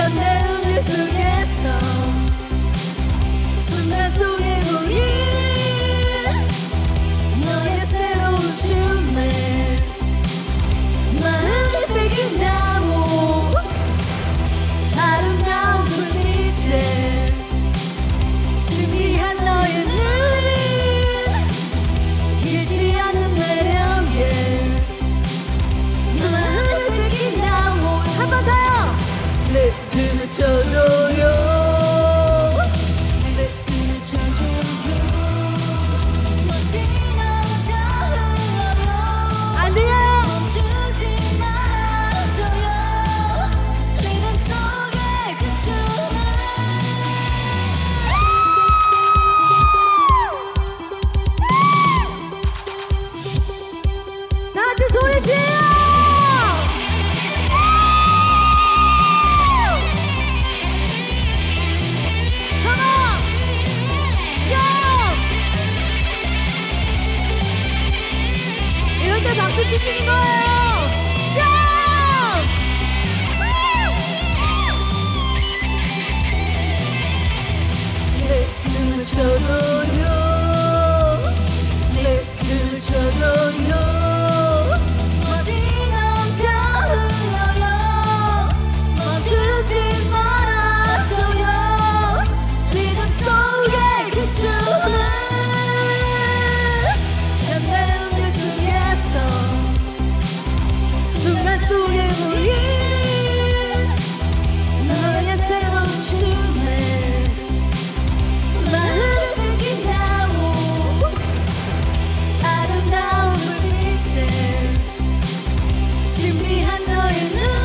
현대 음악 속에서 순간 속에 보인 너의 새로운 춤에 마음이 뺏긴다고 아름다운 불빛에 신비한 너의 눈이 잃지 않는 매력에 마음이 뺏긴다고 한 번 더요 리듬을 쳐줘요 리듬을 쳐줘요 멋진 남자 흘러요 안 돼요 멈추지 말아줘요 리듬 속에 그 춤을 다같이 소리 지어 이런데 박수 치시는 거예요. 점! 리듬을 쳐줘요. 리듬을 쳐줘요. 멋진 남자 흘러요. 멈추지 말아줘요. 리듬 속에 그 춤을 순간 속에 보인 너의 새로운 춤에 마음을 뺏긴다고 아름다운 불빛에 신비한 너의 눈